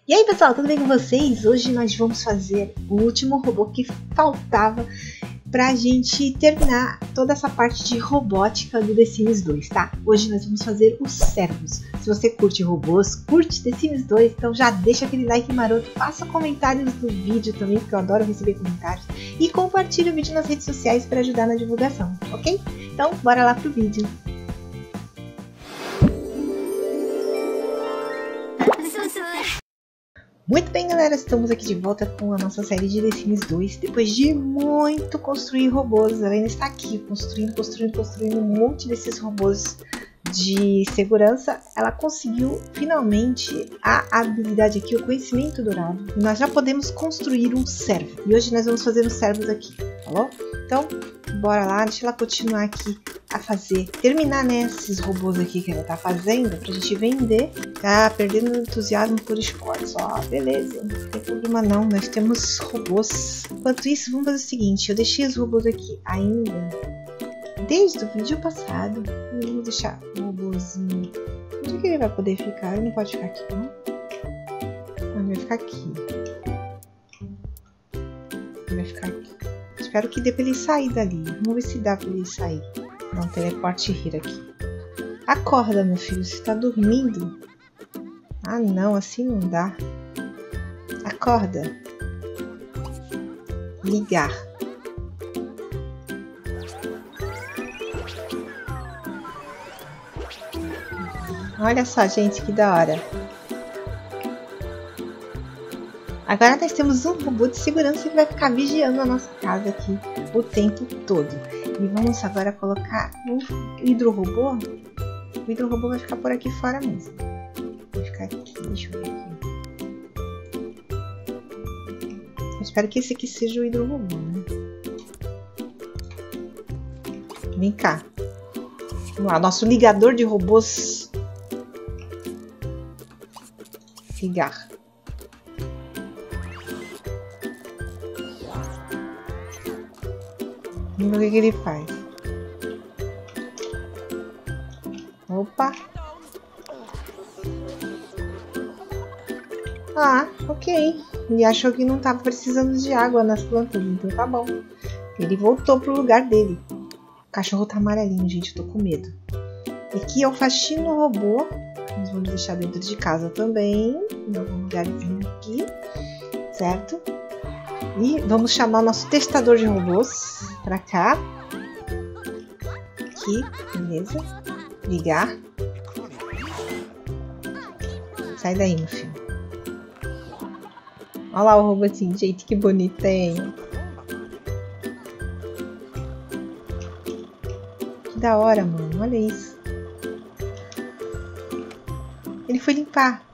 E aí pessoal, tudo bem com vocês? Hoje nós vamos fazer o último robô que faltava pra gente terminar toda essa parte de robótica do The Sims 2, tá? Hoje nós vamos fazer os servos. Se você curte robôs, curte The Sims 2, então já deixa aquele like maroto, faça comentários do vídeo também, porque eu adoro receber comentários, e compartilha o vídeo nas redes sociais para ajudar na divulgação, ok? Então bora lá pro vídeo. Muito bem, galera, estamos aqui de volta com a nossa série de The Sims 2. Depois de muito construir robôs, ela ainda está aqui construindo um monte desses robôs de segurança. Ela conseguiu finalmente a habilidade aqui, o conhecimento dourado. Nós já podemos construir um servo. E hoje nós vamos fazer os servos aqui, tá bom? Então, bora lá, deixa ela continuar aqui a fazer, terminar, né, esses robôs aqui que ela tá fazendo pra gente vender. Tá perdendo entusiasmo por esportes, ó, beleza, não tem problema não, nós temos robôs. Enquanto isso, vamos fazer o seguinte, eu deixei os robôs aqui ainda desde o vídeo passado. Vamos deixar o robôzinho, onde que ele vai poder ficar? Ele não pode ficar aqui, não? Ele vai ficar aqui. Ele vai ficar aqui. Espero que dê pra ele sair dali. Vamos ver se dá pra ele sair. Dá um teleporte rir aqui. Acorda, meu filho. Você tá dormindo? Ah, não. Assim não dá. Acorda. Ligar. Olha só, gente, que da hora. Agora nós temos um robô de segurança que vai ficar vigiando a nossa casa aqui o tempo todo. E vamos agora colocar um hidrorobô. O hidrorobô vai ficar por aqui fora mesmo. Vai ficar aqui, deixa eu ver aqui. Eu espero que esse aqui seja o hidrorobô, né? Vem cá. Vamos lá, nosso ligador de robôs. Ligar. Vamos ver o que ele faz. Opa! Ah, ok. Ele achou que não estava precisando de água nas plantas, então tá bom. Ele voltou pro lugar dele. O cachorro tá amarelinho, gente, eu tô com medo. Aqui é o faxino robô. Nós vamos deixar dentro de casa também, em algum lugarzinho aqui, certo? E vamos chamar o nosso testador de robôs pra cá. Aqui, beleza. Ligar. Sai daí, meu filho. Olha lá o robozinho, gente, que bonitinho. Que da hora, mano. Olha isso. Ele foi limpar.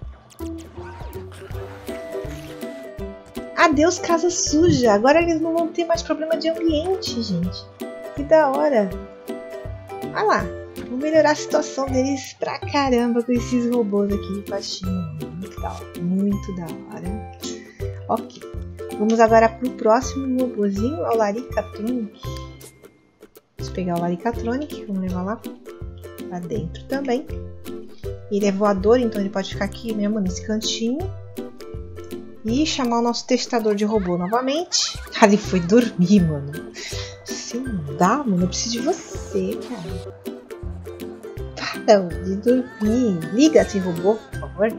Adeus casa suja. Agora eles não vão ter mais problema de ambiente, gente. Que da hora. Olha lá. Vou melhorar a situação deles pra caramba com esses robôs aqui de faxina. Muito da hora. Muito da hora. Ok. Vamos agora pro próximo robôzinho. É o Laricatronic. Vamos pegar o Laricatronic. Vamos levar lá pra dentro também. Ele é voador, então ele pode ficar aqui mesmo nesse cantinho. E chamar o nosso testador de robô novamente. Ah, ele foi dormir, mano. Assim não dá, mano. Eu preciso de você, cara. Para de dormir. Liga esse robô, por favor.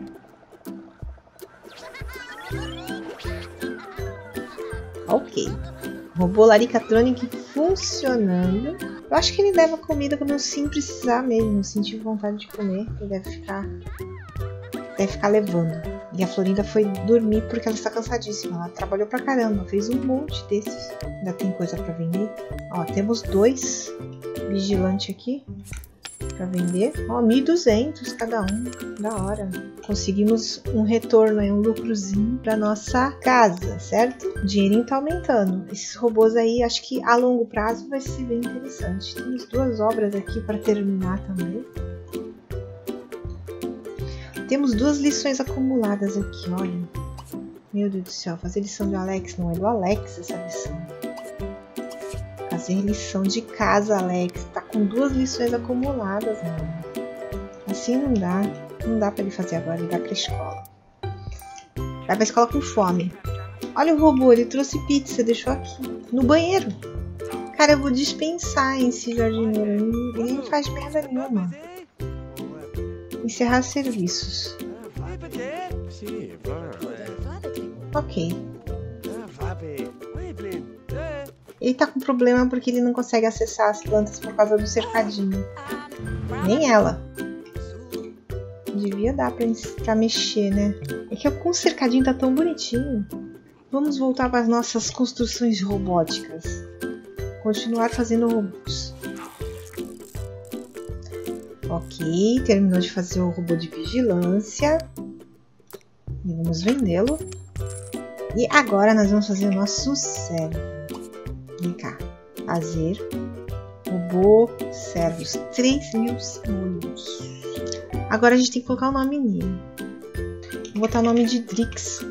Ok. Robô Laricatronic funcionando. Eu acho que ele leva comida quando eu sim precisar mesmo. Sentir vontade de comer. Ele deve ficar levando. E a Florinda foi dormir porque ela está cansadíssima. Ela trabalhou pra caramba, fez um monte desses. Ainda tem coisa pra vender. Ó, temos 2 vigilantes aqui pra vender. Ó, 1.200 cada um. Da hora. Conseguimos um retorno aí, um lucrozinho pra nossa casa, certo? O dinheirinho tá aumentando. Esses robôs aí, acho que a longo prazo vai ser bem interessante. Temos 2 obras aqui pra terminar também. Temos 2 lições acumuladas aqui, olha. Meu Deus do céu, fazer lição de Alex. Não é do Alex essa lição. Fazer lição de casa, Alex. Tá com 2 lições acumuladas, mano. Assim não dá. Não dá pra ele fazer agora, ele vai pra escola. Vai pra escola com fome. Olha o robô, ele trouxe pizza, deixou aqui. No banheiro. Cara, eu vou dispensar esse jardineiro. Ele não faz merda nenhuma. Encerrar serviços. Ok. Ele tá com problema porque ele não consegue acessar as plantas por causa do cercadinho. Nem ela. Devia dar pra mexer, né? É que com o cercadinho tá tão bonitinho. Vamos voltar para as nossas construções robóticas. Continuar fazendo robôs. Ok, terminou de fazer o robô de vigilância. E vamos vendê-lo. E agora nós vamos fazer o nosso cérebro. Vem cá. Fazer robô servos. 3.000 olhos. Agora a gente tem que colocar o nome nele. Vou botar o nome de Drix.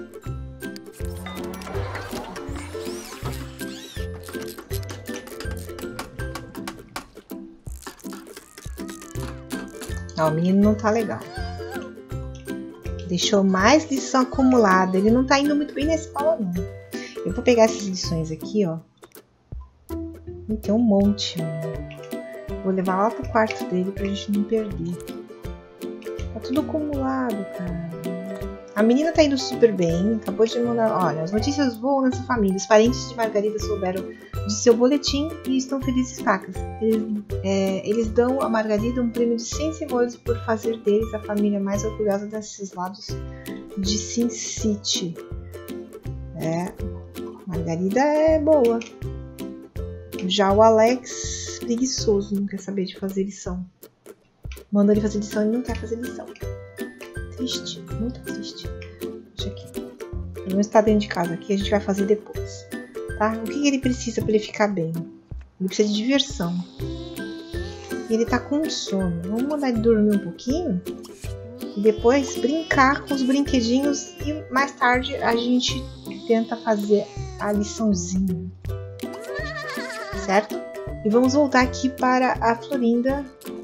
O menino não tá legal. Deixou mais lição acumulada. Ele não tá indo muito bem na escola, não. Eu vou pegar essas lições aqui, ó. E tem um monte, mano. Vou levar lá pro quarto dele pra gente não perder. Tá tudo acumulado, cara. A menina tá indo super bem. Acabou de mandar... Olha, as notícias voam nessa família. Os parentes de Margarida souberam de seu boletim e estão felizes pacas. Eles dão a Margarida um prêmio de 100 simoleons por fazer deles a família mais orgulhosa desses lados de Sin City. Margarida é boa. Já o Alex, preguiçoso, não quer saber de fazer lição. Mandou ele fazer lição e não quer fazer lição. Triste, muito triste. Deixa aqui. Ele não está dentro de casa aqui, a gente vai fazer depois. Tá? O que ele precisa para ele ficar bem? Ele precisa de diversão. E ele tá com sono. Vamos mandar ele dormir um pouquinho. E depois brincar com os brinquedinhos. E mais tarde a gente tenta fazer a liçãozinha. Certo? E vamos voltar aqui para a Florinda.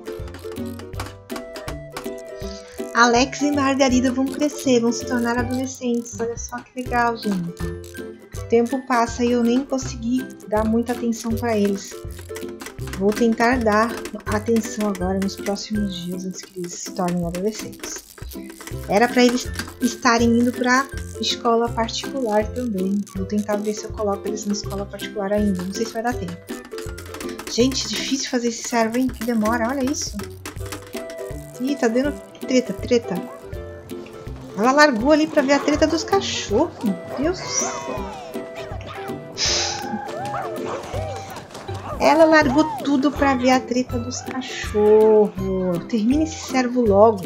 Alex e Margarida vão crescer, vão se tornar adolescentes. Olha só que legal, gente. O tempo passa e eu nem consegui dar muita atenção para eles. Vou tentar dar atenção agora nos próximos dias antes que eles se tornem adolescentes. Era para eles estarem indo para escola particular também. Vou tentar ver se eu coloco eles na escola particular ainda. Não sei se vai dar tempo. Gente, difícil fazer esse servo, hein? Que demora, olha isso. Ih, tá dando treta. Ela largou ali pra ver a treta dos cachorros. Meu Deus do céu. Ela largou tudo pra ver a treta dos cachorros. Termina esse servo logo.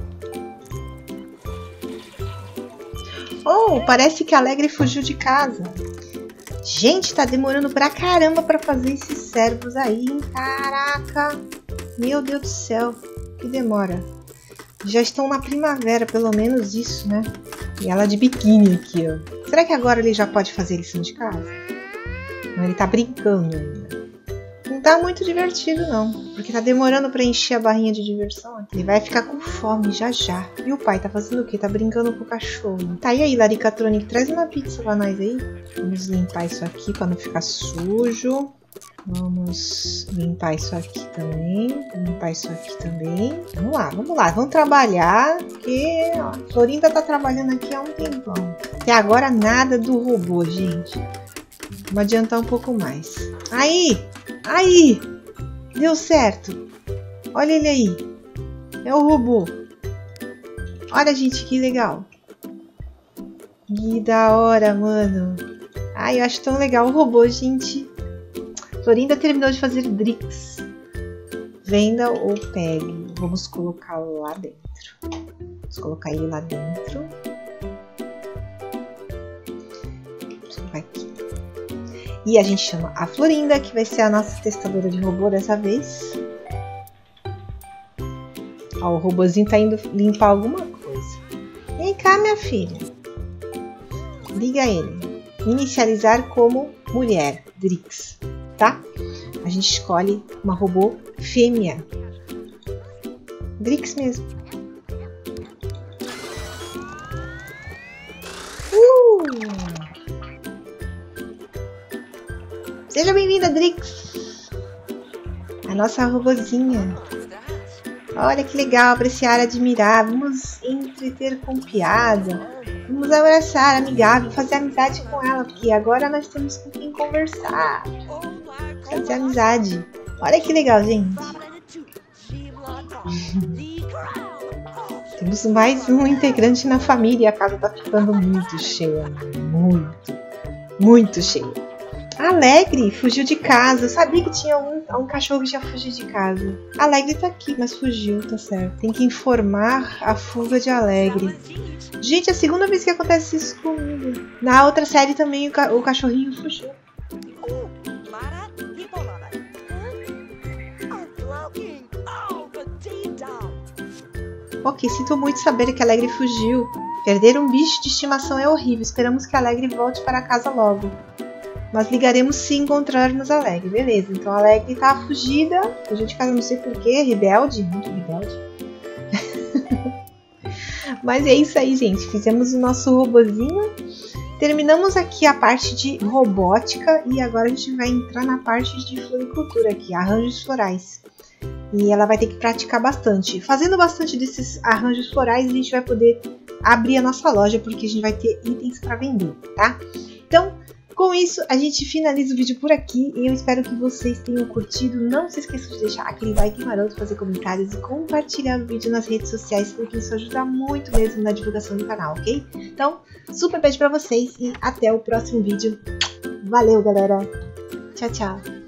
Oh, parece que a Alegre fugiu de casa. Gente, tá demorando pra caramba pra fazer esses servos aí, hein? Caraca. Meu Deus do céu. Que demora. Já estão na primavera, pelo menos isso, né? E ela de biquíni aqui, ó. Será que agora ele já pode fazer lição de casa? Não, ele tá brincando ainda. Não tá muito divertido, não. Porque tá demorando pra encher a barrinha de diversão. Ele vai ficar com fome já já. E o pai tá fazendo o quê? Tá brincando com o cachorro. Tá, e aí, Laricatronic? Traz uma pizza pra nós aí. Vamos limpar isso aqui pra não ficar sujo. Vamos limpar isso aqui também. Limpar isso aqui também. Vamos lá. Vamos trabalhar. Porque a Florinda tá trabalhando aqui há um tempão. Até agora nada do robô, gente. Vamos adiantar um pouco mais. Aí! Deu certo. Olha ele aí. É o robô. Olha, gente, que legal. Que da hora, mano. Ai, eu acho tão legal o robô, gente. Florinda terminou de fazer Drix. Venda ou pegue. Vamos colocar lá dentro. Vamos colocar ele lá dentro. Vamos colocar aqui. E a gente chama a Florinda, que vai ser a nossa testadora de robô dessa vez. Ó, o robozinho tá indo limpar alguma coisa. Vem cá, minha filha. Liga ele. Inicializar como mulher. Drix. Tá? A gente escolhe uma robô fêmea. Drix mesmo. Seja bem-vinda, Drix! A nossa robozinha. Olha que legal, apreciar, admirar. Vamos entreter com piada. Vamos abraçar, amigável, fazer amizade com ela, porque agora nós temos com quem conversar. Fazer amizade. Olha que legal, gente. Temos mais um integrante na família e a casa tá ficando muito cheia. Muito cheia. Alegre fugiu de casa. Eu sabia que tinha um cachorro que já fugiu de casa. Alegre tá aqui, mas fugiu, tá certo. Tem que informar a fuga de Alegre. Gente, é a segunda vez que acontece isso comigo. Na outra série também o cachorrinho fugiu. Ok, sinto muito saber que Alegre fugiu. Perder um bicho de estimação é horrível. Esperamos que Alegre volte para casa logo. Mas ligaremos se encontrarmos Alegre. Beleza, então a Alegre tá fugida. Fugiu de casa, não sei porquê. Rebelde. Muito rebelde. Mas é isso aí, gente. Fizemos o nosso robozinho. Terminamos aqui a parte de robótica. E agora a gente vai entrar na parte de floricultura aqui. Arranjos florais. E ela vai ter que praticar bastante. Fazendo bastante desses arranjos florais, a gente vai poder abrir a nossa loja, porque a gente vai ter itens para vender, tá? Então, com isso, a gente finaliza o vídeo por aqui. E eu espero que vocês tenham curtido. Não se esqueçam de deixar aquele like maroto, fazer comentários e compartilhar o vídeo nas redes sociais, porque isso ajuda muito mesmo na divulgação do canal, ok? Então, super beijo para vocês e até o próximo vídeo. Valeu, galera! Tchau, tchau!